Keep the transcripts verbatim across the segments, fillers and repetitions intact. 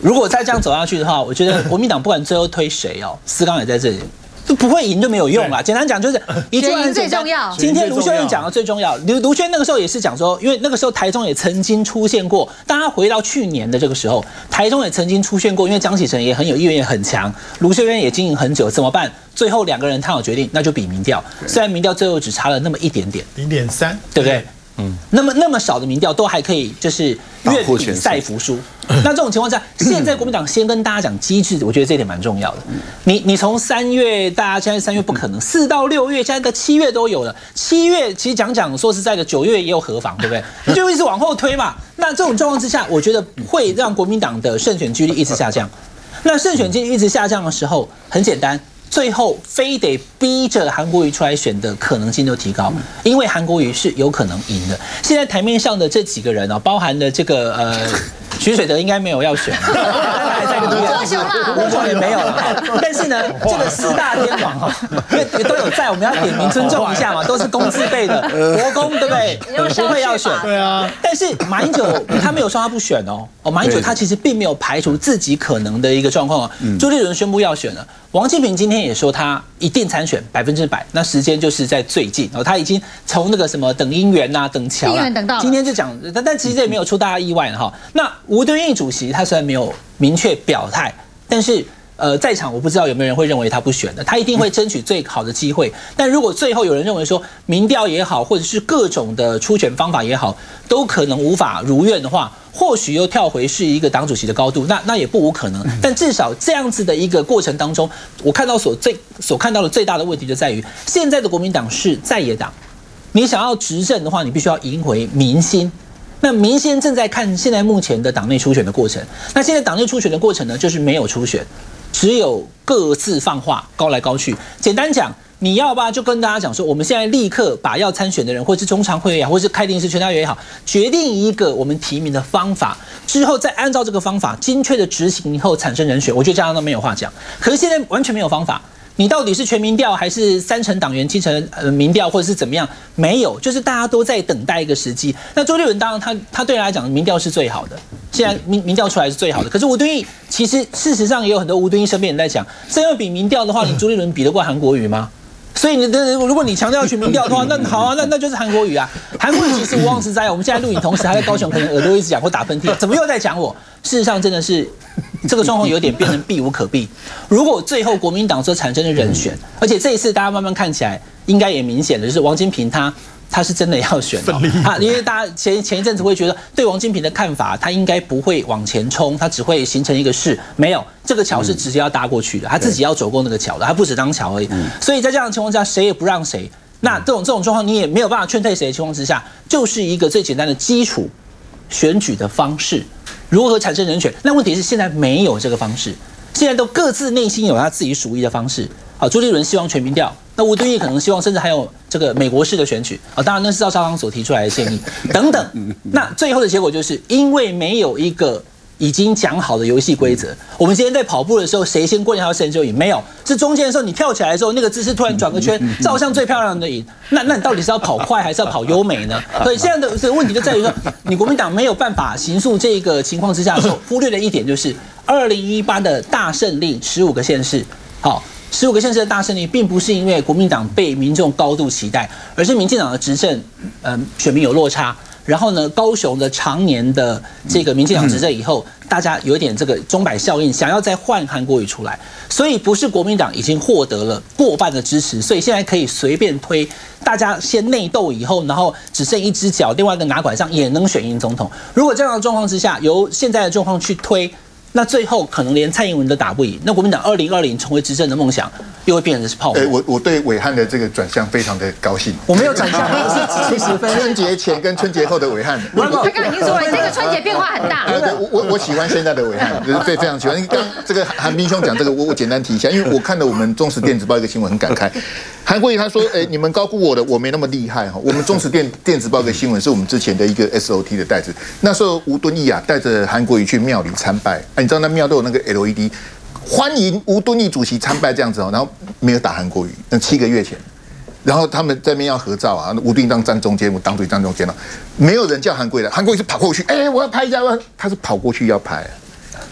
如果再这样走下去的话，我觉得国民党不管最后推谁哦，思刚也在这里。就不会赢就没有用啦。简单讲就是一句话很简单。今天卢秀燕讲的最重要，卢卢轩那个时候也是讲说，因为那个时候台中也曾经出现过，当他回到去年的这个时候，台中也曾经出现过，因为江启臣也很有意愿也很强，卢秀燕也经营很久，怎么办？最后两个人谈好决定，那就比民调，虽然民调最后只差了那么一点点， 零点三， 对不对？嗯，那么那么少的民调都还可以，就是愿比赛服输。那这种情况下，现在国民党先跟大家讲机制，我觉得这一点蛮重要的。你你从三月，大家现在三月不可能，四到六月，现在的七月都有了。七月其实讲讲说实在的，九月也有何妨，对不对？你就一直往后推嘛。那这种状况之下，我觉得会让国民党的胜选几率一直下降。那胜选几率一直下降的时候，很简单。最后非得逼着韩国瑜出来选的可能性就提高，因为韩国瑜是有可能赢的。现在台面上的这几个人哦，包含了这个呃徐水德应该没有要选，还在里面，郭雄也没有了。但是呢，这个四大天王哈，因为都有在，我们要点名尊重一下嘛，都是公字辈的国公，对不对？不会要选， 对啊。 但是马英九他没有说他不选哦，哦，马英九他其实并没有排除自己可能的一个状况哦。朱立伦宣布要选了。王金平今天也说他一定参选百分之百，那时间就是在最近哦，他已经从那个什么等姻缘呐、等桥啦，今天就讲，但但其实这也没有出大家意外哈。那吴敦义主席他虽然没有明确表态，但是呃在场我不知道有没有人会认为他不选的，他一定会争取最好的机会。但如果最后有人认为说民调也好，或者是各种的初选方法也好，都可能无法如愿的话，或许又跳回是一个党主席的高度，那那也不无可能。但至少这样子的一个过程当中，我看到所最所看到的最大的问题就在于，现在的国民党是在野党，你想要执政的话，你必须要赢回民心。那民心正在看现在目前的党内初选的过程。那现在党内初选的过程呢，就是没有初选，只有各自放话，高来高去。简单讲。你要吧，就跟大家讲说，我们现在立刻把要参选的人，或是中常会也好，或是开定式全大员也好，决定一个我们提名的方法，之后再按照这个方法精确的执行以后产生人选，我觉得这样都没有话讲。可是现在完全没有方法，你到底是全民调还是三成党员七成呃民调，或者是怎么样？没有，就是大家都在等待一个时机。那周立伦当然他他对他来讲民调是最好的，现在民民调出来是最好的。可是吴敦义其实事实上也有很多吴敦义身边人在讲，真要比民调的话，你周立伦比得过韩国瑜吗？所以你的，如果你强调全民调的话，那好啊，那那就是韩国瑜啊。韩国瑜其实无妄之灾，我们现在录影同时还在高雄，可能耳朵一直讲或打喷嚏，怎么又在讲我？事实上真的是这个状况有点变成避无可避。如果最后国民党所产生的人选，而且这一次大家慢慢看起来应该也明显的就是王金平他。他是真的要选哦，啊，因为大家前前一阵子会觉得对王金平的看法，他应该不会往前冲，他只会形成一个势，没有这个桥是直接要搭过去的，他自己要走过那个桥的，他不止当桥而已。所以在这样的情况下，谁也不让谁，那这种这种状况你也没有办法劝退谁的情况之下，就是一个最简单的基础选举的方式，如何产生人选？那问题是现在没有这个方式，现在都各自内心有他自己属意的方式。好，朱立伦希望全民调。那吴敦义可能希望，甚至还有这个美国式的选举啊，当然那是赵少康所提出来的建议等等。那最后的结果就是因为没有一个已经讲好的游戏规则，我们今天在跑步的时候，谁先过掉谁就赢，没有，是中间的时候你跳起来的时候，那个姿势突然转个圈，照相最漂亮的赢。那那你到底是要跑快还是要跑优美呢？所以现在的这个问题就在于说，你国民党没有办法形塑这个情况之下，所忽略的一点就是二零一八的大胜利，十五个县市，好。十五个县市的大胜利，并不是因为国民党被民众高度期待，而是民进党的执政，呃，选民有落差。然后呢，高雄的常年的这个民进党执政以后，大家有一点这个钟摆效应，想要再换韩国瑜出来，所以不是国民党已经获得了过半的支持，所以现在可以随便推，大家先内斗以后，然后只剩一只脚，另外一个拿拐杖也能选赢总统。如果这样的状况之下，由现在的状况去推。那最后可能连蔡英文都打不赢，那国民党二零二零成为执政的梦想又会变成是泡沫。 哎，我我对暐瀚的这个转向非常的高兴。 我没有转向，是七十分。 春节前跟春节后的暐瀚， 他刚刚已经说了，这个春节变化很大。 对对，我我我喜欢现在的暐瀚，就是非非常喜欢。刚这个韩彬兄讲这个，我我简单提一下，因为我看了我们中时电子报一个新闻很感慨。韩国瑜他说，哎，你们高估我的，我没那么厉害哈。我们中时电电子报一个新闻是我们之前的一个 S O T 的带子，那时候吴敦义啊带着韩国瑜去庙里参拜，哎，你知道那庙都有那个 L E D。欢迎吴敦义主席参拜这样子哦，然后没有打韩国瑜，那七个月前，然后他们在那边要合照啊，吴敦义当站中间，我党主席站中间了，没有人叫韩国瑜的，韩国瑜是跑过去，哎、欸，我要拍一下，他是跑过去要拍，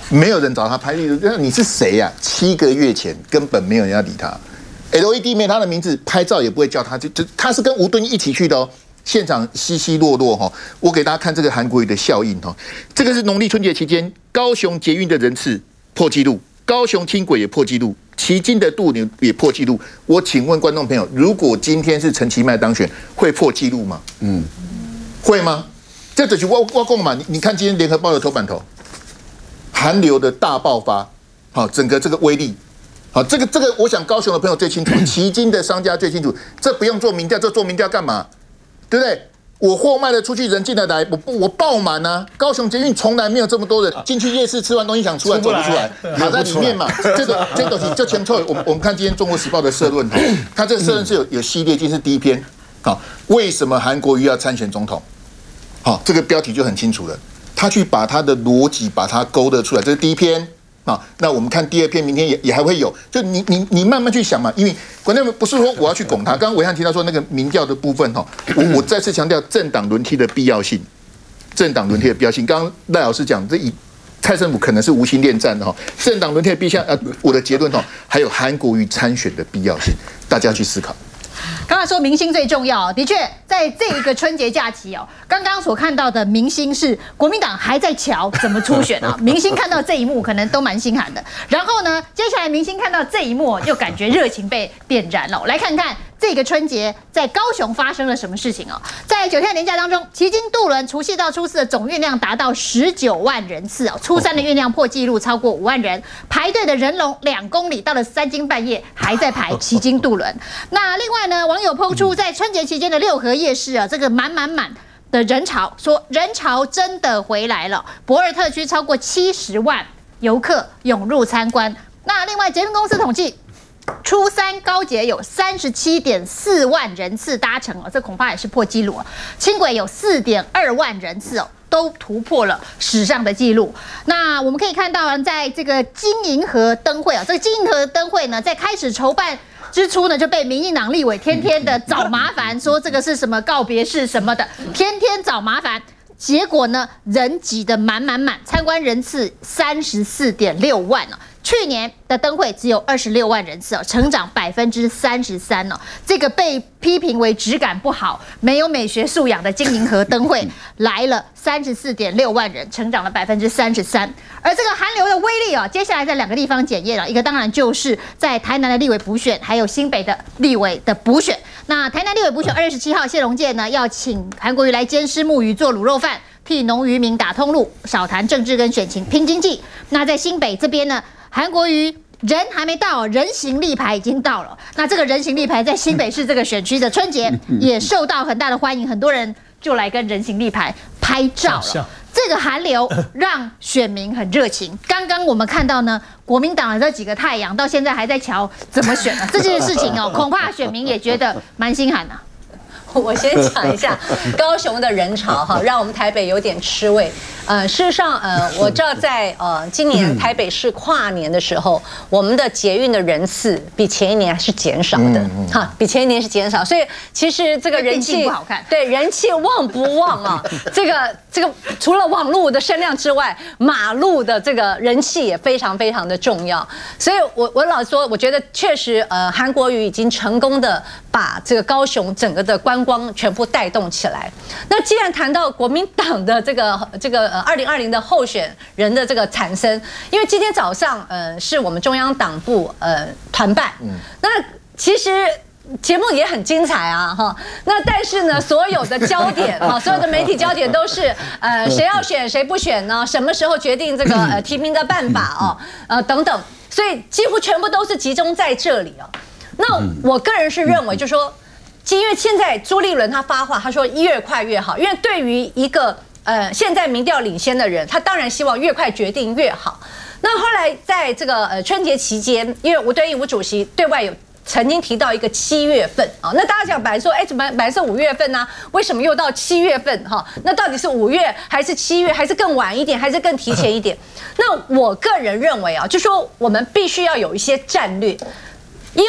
没有人找他拍立得，你是谁呀、啊？七个月前根本没有人要理他 ，L E D 没有他的名字，拍照也不会叫他，就就他是跟吴敦义一起去的哦。现场稀稀落落哈，我给大家看这个韩国瑜的效应哈，这个是农历春节期间高雄捷运的人次破纪录，高雄轻轨也破纪录，旗津的渡轮也破纪录。我请问观众朋友，如果今天是陈其迈当选，会破纪录吗？嗯，会吗？这就是我我讲嘛，你你看今天联合报的头版头，韩流的大爆发，好，整个这个威力。好，这个这个，我想高雄的朋友最清楚，旗津的商家最清楚，这不用做民调，这做民调干嘛？对不对？我货卖得出去，人进得来，我我爆满啊！高雄捷运从来没有这么多人进去夜市吃完东西想出来走不出来，卡在里面嘛。这个这个东西就清楚。我们我们看今天《中国时报》的社论，它这个社论是有有系列，今天是第一篇。好，为什么韩国瑜要参选总统？好，这个标题就很清楚了。他去把他的逻辑把它勾勒出来，这是第一篇。啊，那我们看第二篇，明天也也还会有。就你你你慢慢去想嘛，因为关键不是说我要去拱他。刚刚暐瀚提到说那个民调的部分哈，我我再次强调政党轮替的必要性，政党轮替的必要性。刚刚赖老师讲，这以蔡政府可能是无心恋战的哈，政党轮替的必要，呃，我的结论哈，还有韩国瑜参选的必要性，大家去思考。 刚才说明星最重要，的确，在这一个春节假期哦，刚刚所看到的明星是国民党还在瞧怎么初选啊。明星看到这一幕，可能都蛮心寒的。然后呢，接下来明星看到这一幕，又感觉热情被点燃了。来看看这个春节在高雄发生了什么事情哦。在九天连假当中，旗津渡轮除夕到初四的总运量达到十九万人次哦，初三的运量破纪录，超过五万人，排队的人龙两公里，到了三更半夜还在排旗津渡轮。那另外呢，网友抛出在春节期间的六合夜市啊，这个满满满的人潮，说人潮真的回来了。駁二特区超过七十万游客涌入参观。那另外捷运公司统计，初三高捷有三十七点四万人次搭乘哦，这恐怕也是破纪录哦。轻轨有四点二万人次哦，都突破了史上的纪录。那我们可以看到，在这个金银河灯会啊，这个金银河灯会呢，在开始筹办之初呢，就被民进党立委天天的找麻烦，说这个是什么告别式什么的，天天找麻烦。结果呢，人挤得满满满，参观人次三十四点六万哦。去年的灯会只有二十六万人次哦，成长百分之三十三哦。这个被批评为质感不好、没有美学素养的金银河灯会来了三十四点六万人，成长了百分之三十三。而这个韩流的威力哦，接下来在两个地方检验了，一个当然就是在台南的立委补选，还有新北的立委的补选。那台南立委补选二月十七号，谢龙介呢要请韩国瑜来监师木鱼做卤肉饭，替农渔民打通路，少谈政治跟选情，拼经济。那在新北这边呢，韩国瑜人还没到，人形立牌已经到了。那这个人形立牌在新北市这个选区的春节也受到很大的欢迎，很多人就来跟人形立牌拍照了。这个韩流让选民很热情。刚刚我们看到呢，国民党的这几个太阳到现在还在瞧怎么选呢？这件事情哦，恐怕选民也觉得蛮心寒的。 我先讲一下高雄的人潮哈，让我们台北有点吃味。呃，事实上，呃，我知道在呃今年台北市跨年的时候，我们的捷运的人次比前一年是减少的，哈，比前一年是减少，所以其实这个人气不好看， 对人气旺不旺啊？这个这个除了网络的声量之外，马路的这个人气也非常非常的重要。所以我我老说，我觉得确实，呃，韩国瑜已经成功的把这个高雄整个的观光全部带动起来。那既然谈到国民党的这个这个呃二零二零的候选人的这个产生，因为今天早上呃是我们中央党部呃团办，嗯，那其实节目也很精彩啊哈。那但是呢，所有的焦点哈，所有的媒体焦点都是呃谁要选谁不选呢？什么时候决定这个呃提名的办法哦？呃等等，所以几乎全部都是集中在这里哦。那我个人是认为，就是说。因为现在朱立伦他发话，他说越快越好，因为对于一个呃现在民调领先的人，他当然希望越快决定越好。那后来在这个呃春节期间，因为吴敦义吴主席对外有曾经提到一个七月份啊，那大家讲本来说，哎，怎么本来是五月份呢、啊？为什么又到七月份哈？那到底是五月还是七月，还是更晚一点，还是更提前一点？那我个人认为啊，就说我们必须要有一些战略，因为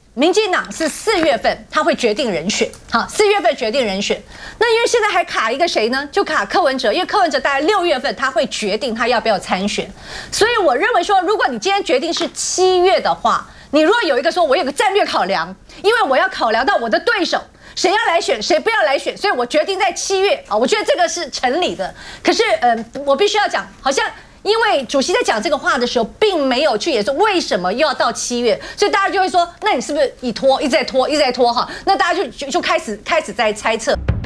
民进党是四月份他会决定人选，好，四月份决定人选。那因为现在还卡一个谁呢？就卡柯文哲，因为柯文哲大概六月份他会决定他要不要参选。所以我认为说，如果你今天决定是七月的话，你如果有一个说我有个战略考量，因为我要考量到我的对手。谁要来选，谁不要来选，所以我决定在七月啊，我觉得这个是成立的。可是，嗯，我必须要讲，好像因为主席在讲这个话的时候，并没有去也说为什么又要到七月，所以大家就会说，那你是不是一拖，一直在拖，一直在拖哈？那大家就就就开始开始在猜测。